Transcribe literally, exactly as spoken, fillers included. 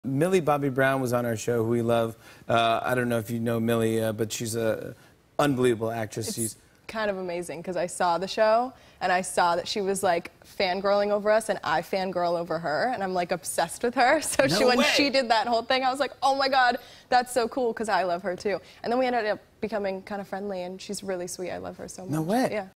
Millie Bobby Brown was on our show, who we love. Uh, I don't know if you know Millie, uh, but she's an unbelievable actress. It's she's kind of amazing because I saw the show and I saw that she was like fangirling over us and I fangirl over her and I'm like obsessed with her. So no she, when way. she did that whole thing, I was like, oh my God, that's so cool because I love her too. And then we ended up becoming kind of friendly and she's really sweet. I love her so much. No way. Yeah.